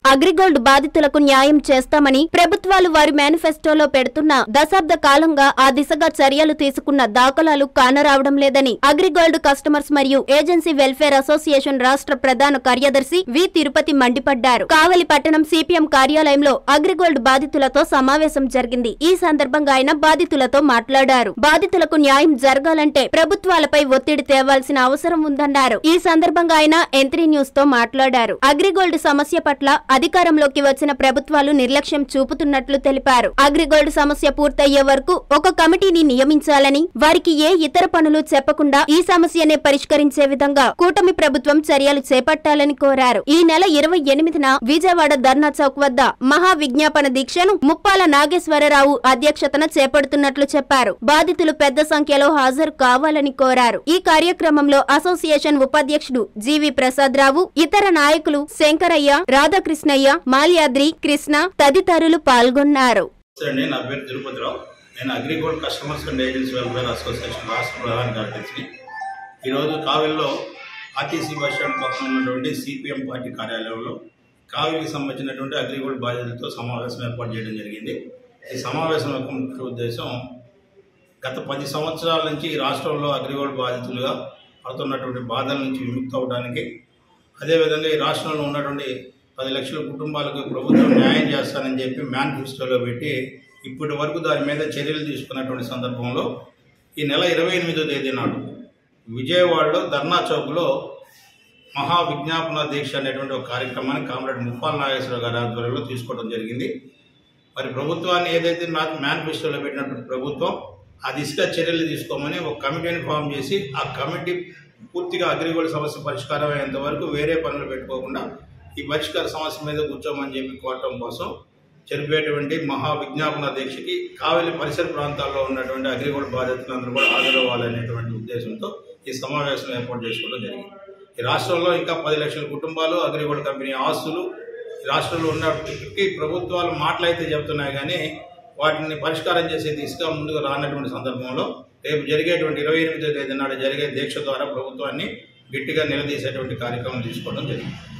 అగ్రిగోల్డ్ బాధితులకు న్యాయం చేస్తామని ప్రభుత్వాలు వారి మేనిఫెస్టోలో పెడుతున్న దశాబ్ద కాలంగా ఆ దిశగా చర్యలు తీసుకున్న దాఖలాలు కానరావడం లేదని అగ్రిగోల్డ్ కస్టమర్స్ మరియు ఏజెన్సీ వెల్ఫేర్ అసోసియేషన్ రాష్ట్ర ప్రధాన కార్యదర్శి వి తిరుపతి మండిపడ్డారు. కావలి పట్టణం సిపిఎం కార్యాలయంలో అగ్రిగోల్డ్ బాధితులతో సమావేశం జరిగింది. ఈ సందర్భంగా ఆయన బాధితులతో మాట్లాడారు. బాధితులకు న్యాయం జరగాలంటే ప్రభుత్వాలపై ఒత్తిడి తేవాల్సిన అవసరం ఉందన్నారు. ఈ సందర్భంగా ఆయన ఎంత్రీ న్యూస్ తో మాట్లాడారు. అగ్రిగోల్డ్ సమస్య పట్ల అధికారంలోకి వచ్చిన ప్రభుత్వాలు నిర్లక్ష్యం చూపుతున్నట్లు తెలిపారు. అగ్రిగోల్డ్ సమస్య పూర్తయ్యే వరకు ఒక కమిటీని నియమించాలని, వారికి ఏ ఇతర పనులు చెప్పకుండా ఈ సమస్యనే పరిష్కరించే విధంగా కూటమి ప్రభుత్వం చర్యలు చేపట్టాలని కోరారు. ఈ నెల 28న విజయవాడ ధర్నా చౌక్ వద్ద మహా విజ్ఞాపన దీక్షను ముప్పాల నాగేశ్వరరావు అధ్యక్షతన చేపడుతున్నట్లు చెప్పారు. బాధితులు పెద్ద సంఖ్యలో హాజరు కావాలని కోరారు. ఈ కార్యక్రమంలో అసోసియేషన్ ఉపాధ్యక్షుడు జీవి ప్రసాద్ రావు, ఇతర నాయకులు శంకరయ్య, రాధాకృష్ణయ్య, మాల్యాద్రి, కృష్ణ తదితరులు పాల్గొన్నారు. నా పేరు తిరుపతిరావు. నేను Agrigold customers and agency welfare association రాష్ట్ర ప్రధాన కార్యదర్శిని. ఈరోజు కావలిలో ఆర్టీసీ బస్ స్టాండ్ పక్కన ఉన్నటువంటి సిపిఎం పార్టీ కార్యాలయంలో కావలికి సంబంధించినటువంటి అగ్రిగోల్డ్ బాధితులతో సమావేశం ఏర్పాటు చేయడం జరిగింది. ఈ సమావేశం యొక్క ముఖ్య ఉద్దేశం గత 10 సంవత్సరాల నుంచి ఈ రాష్ట్రంలో అగ్రిగోల్డ్ బాధితులుగా పడుతున్నటువంటి బాధల నుంచి విముక్తి అవడానికి, అదేవిధంగా ఈ రాష్ట్రంలో ఉన్నటువంటి 10 లక్షల కుటుంబాలకు ప్రభుత్వం న్యాయం చేస్తానని చెప్పి మేనిఫెస్టోలో పెట్టి ఇప్పటి వరకు దాని మీద చర్యలు తీసుకున్నటువంటి సందర్భంలో ఈ నెల 28వ తేదీ నాడు విజయవాడలో ధర్నా చౌక్లో మహా విజ్ఞాపన దీక్ష అనేటువంటి ఒక కార్యక్రమాన్ని కామ్రేడ్ ముప్పాల నాగేశ్వరరావు గారి ఆధ్వర్యంలో తీసుకోవడం జరిగింది. మరి ప్రభుత్వాన్ని ఏదైతే మేనిఫెస్టోలో పెట్టినటువంటి ప్రభుత్వం ఆ దిశగా చర్యలు తీసుకోమని ఒక కమిటీని ఫామ్ చేసి, ఆ కమిటీ పూర్తిగా అగ్రిగోల్డ్ సమస్య పరిష్కారం అయ్యేంత వరకు వేరే పనులు పెట్టుకోకుండా ఈ పరిష్కార సమస్య మీద కూర్చోమని చెప్పి కోరటం కోసం జరిపేటువంటి మహా విజ్ఞాపన దీక్షకి కావలి పరిసర ప్రాంతాల్లో ఉన్నటువంటి అగ్రిగోల్డ్ బాధితులందరూ కూడా హాజరవ్వాలనేటువంటి ఉద్దేశంతో ఈ సమావేశం ఏర్పాటు చేసుకోవడం జరిగింది. ఈ రాష్ట్రంలో ఇంకా 10 లక్షల కుటుంబాలు అగ్రిగోల్డ్ కంపెనీ ఆస్తులు రాష్ట్రంలో ఉన్నప్పటికీ ప్రభుత్వాలు మాటలైతే చెబుతున్నాయి కానీ వాటిని పరిష్కారం చేసే దిశగా ముందుకు రానటువంటి సందర్భంలో రేపు జరిగేటువంటి 28వ తేదీ నాడు జరిగే దీక్ష ద్వారా ప్రభుత్వాన్ని గట్టిగా నిలదీసేటువంటి కార్యక్రమం తీసుకోవడం జరిగింది.